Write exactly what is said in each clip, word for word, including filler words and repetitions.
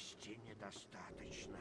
Скорости недостаточно.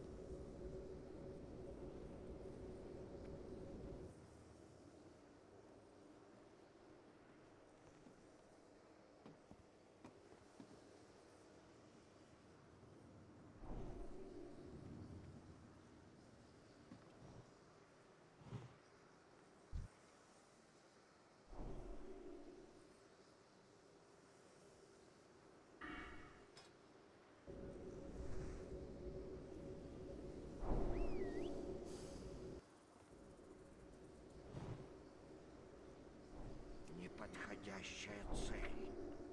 Неподходящая цель.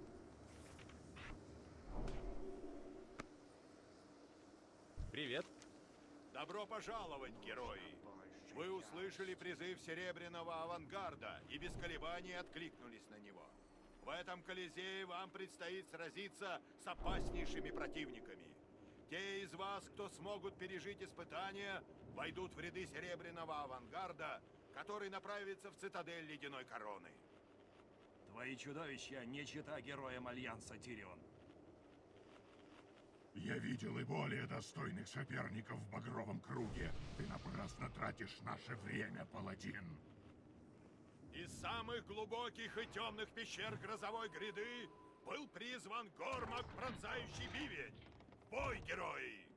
Привет. Добро пожаловать, герои! Вы услышали призыв Серебряного Авангарда и без колебаний откликнулись на него. В этом Колизее вам предстоит сразиться с опаснейшими противниками. Те из вас, кто смогут пережить испытания, войдут в ряды Серебряного Авангарда, который направится в цитадель Ледяной Короны. Твои чудовища не чета героям Альянса, Тирион. Я видел и более достойных соперников в Багровом Круге. Ты напрасно тратишь наше время, паладин. Из самых глубоких и темных пещер Грозовой Гряды был призван Гормак, пронзающий бивень. В бой, герои!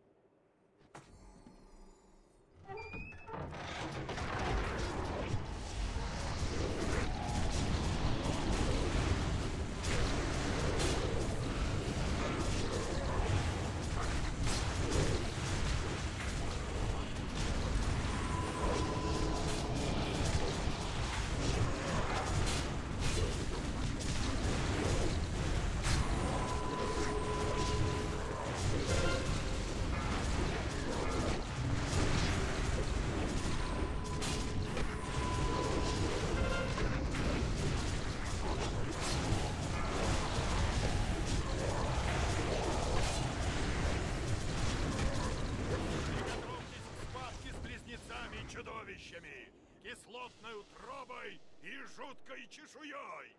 Чудовищами, кислотной утробой и жуткой чешуей!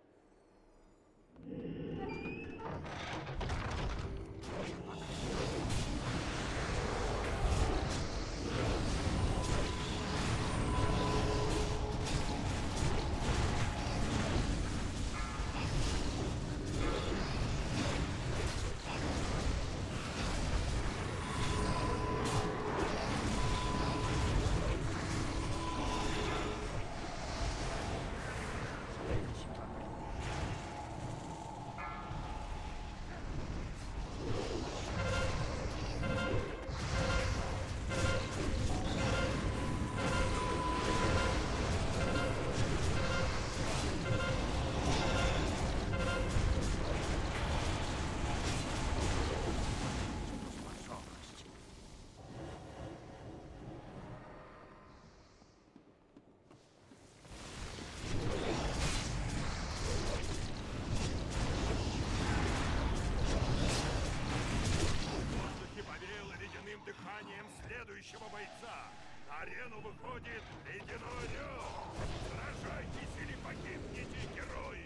Дыханием следующего бойца на арену выходит Ледяной Орел. Сражайтесь или погибните, герои!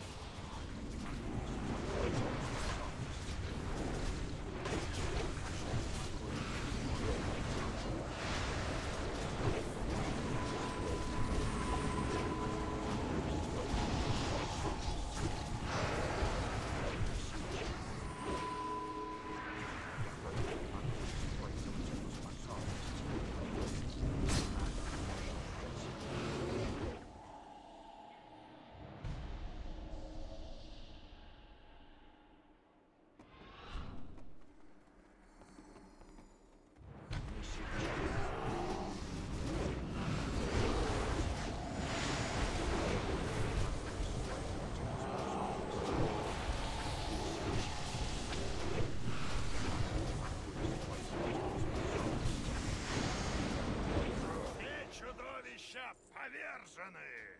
Чудовища повержены!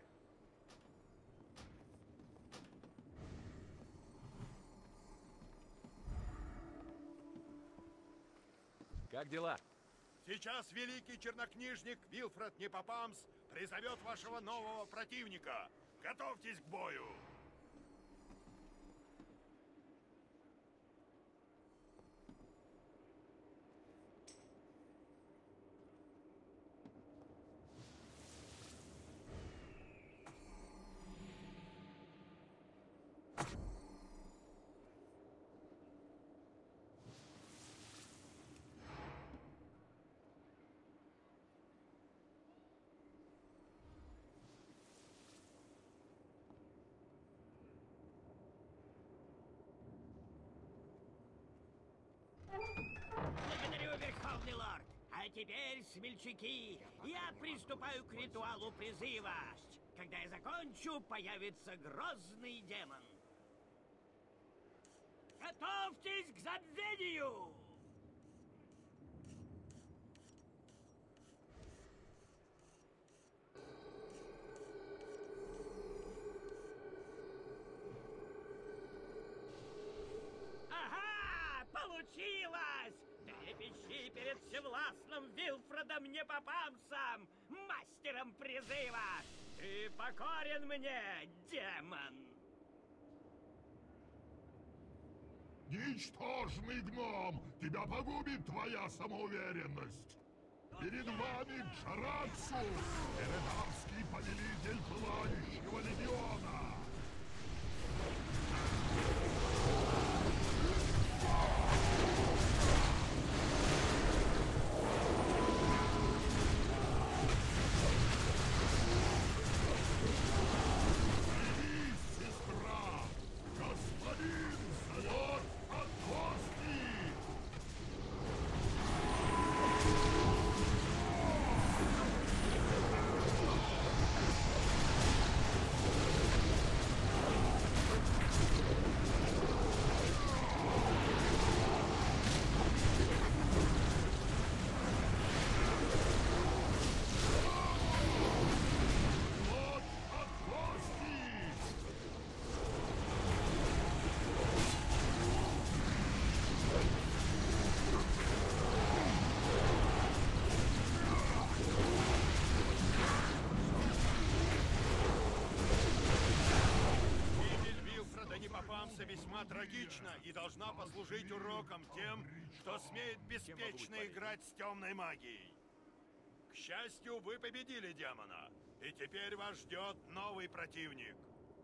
Как дела? Сейчас великий чернокнижник Вилфред Непопамс призовет вашего нового противника. Готовьтесь к бою! теперь, смельчаки, я приступаю к ритуалу призыва. Когда я закончу, появится грозный демон. Готовьтесь к забвению! Ага! Получилось! Трепещи перед всевластным Вилфредом Непопамсом, мастером призыва! Ты покорен мне, демон! Ничтожный гном! Тебя погубит твоя самоуверенность! Перед вами Джарацу, эренарский повелитель Пылающего Легиона! Весьма трагична и должна послужить уроком тем, кто смеет беспечно играть с темной магией. К счастью, вы победили демона, и теперь вас ждет новый противник.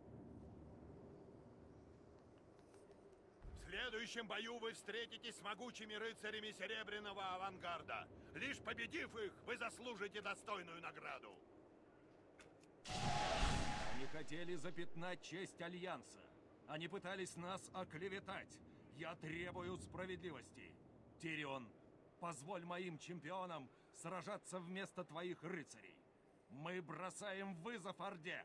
В следующем бою вы встретитесь с могучими рыцарями Серебряного Авангарда. Лишь победив их, вы заслужите достойную награду. Они хотели запятнать честь Альянса. Они пытались нас оклеветать. Я требую справедливости. Тирион, позволь моим чемпионам сражаться вместо твоих рыцарей. Мы бросаем вызов Орде.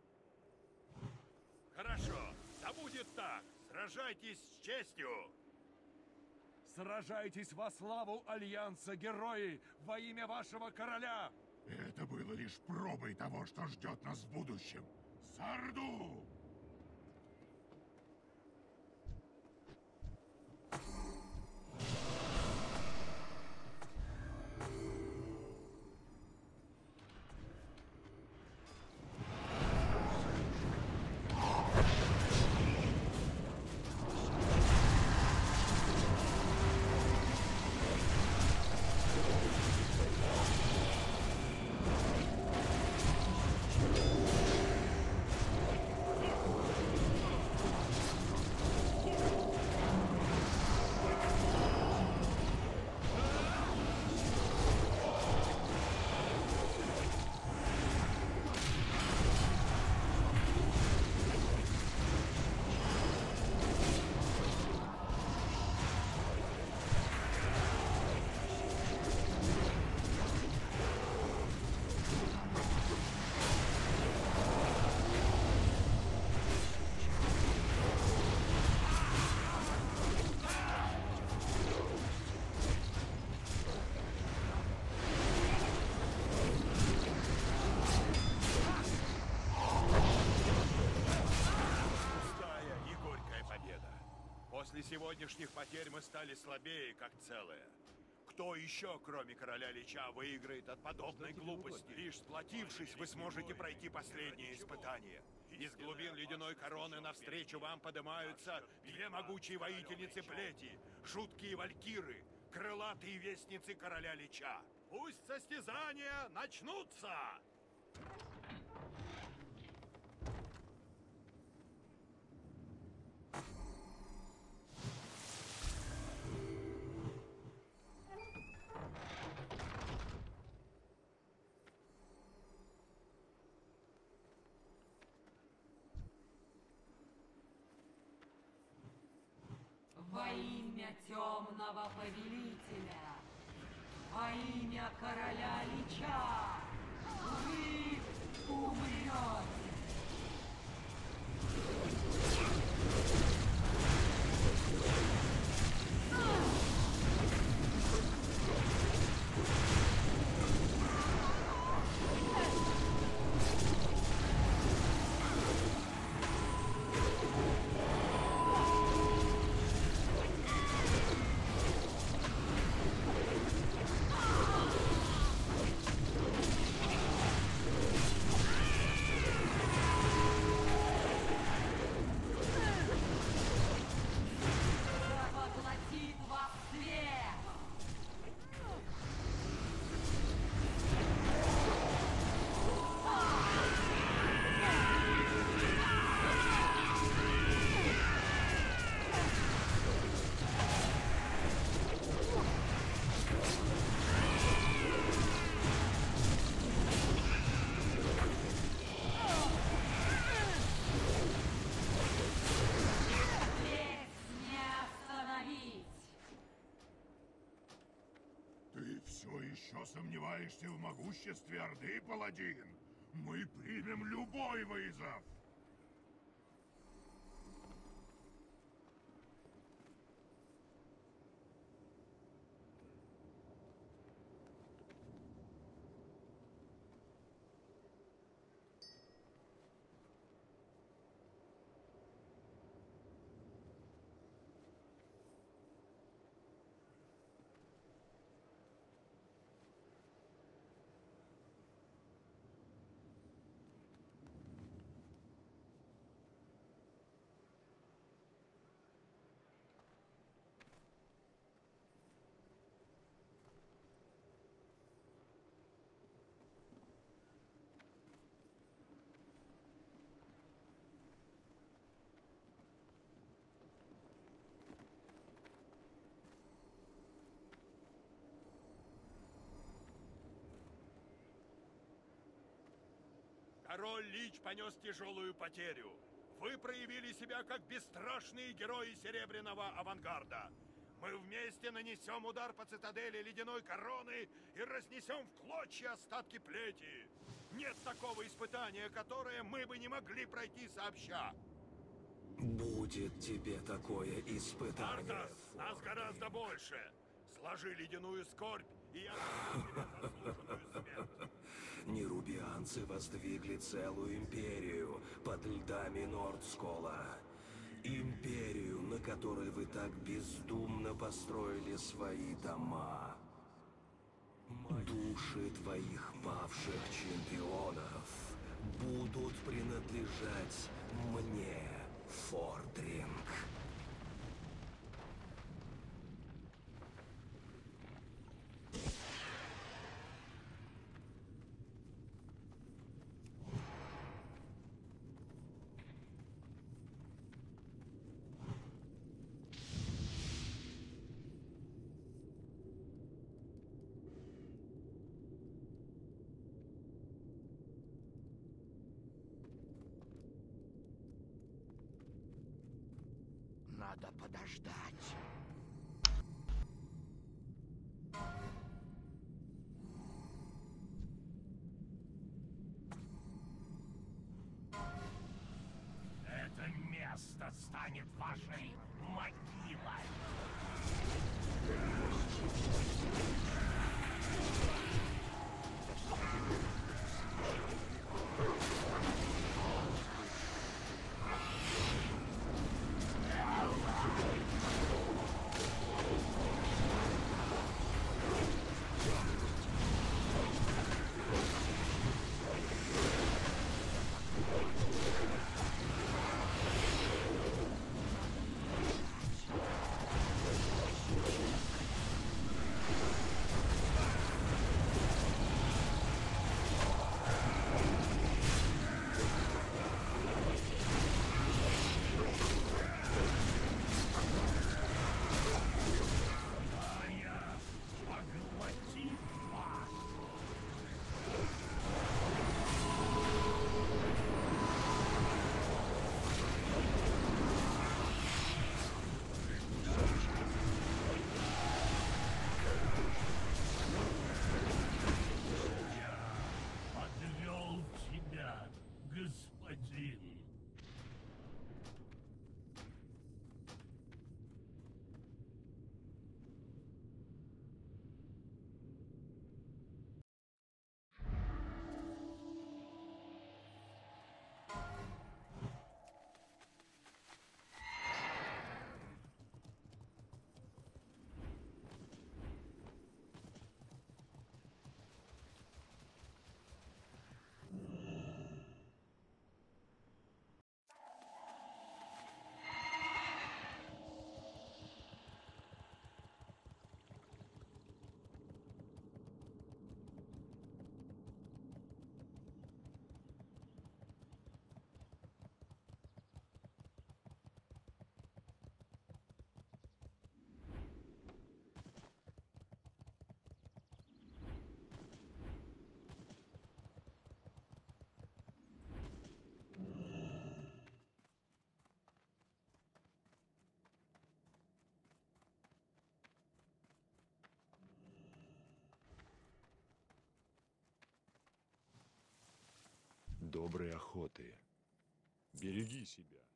Хорошо, да будет так. Сражайтесь с честью. Сражайтесь во славу Альянса, герои, во имя вашего короля. Это было лишь пробой того, что ждет нас в будущем. Сарду! После сегодняшних потерь мы стали слабее, как целое. Кто еще, кроме короля Лича, выиграет от подобной глупости? Лишь сплотившись, вы сможете пройти последнее испытание. Из глубин ледяной короны навстречу вам поднимаются две могучие воительницы плети, жуткие валькиры, крылатые вестницы короля Лича. Пусть состязания начнутся! Во имя темного повелителя, Во имя короля Лича вы умрете. Сомневаешься в могуществе Орды, паладин? Мы примем любой вызов! Король Лич понес тяжелую потерю. Вы проявили себя как бесстрашные герои Серебряного авангарда. Мы вместе нанесем удар по цитадели Ледяной Короны и разнесем в клочья остатки плети. Нет такого испытания, которое мы бы не могли пройти сообща. Будет тебе такое испытание. Артас, нас гораздо больше. Сложи ледяную скорбь, и я дам тебе заслуженную смерть. Нерубианцы воздвигли целую империю под льдами Нордскола. Империю, на которой вы так бездумно построили свои дома. Души твоих павших чемпионов будут принадлежать мне, Фордринг. Надо подождать. Это место станет вашей могилой. Доброй охоты. Береги себя.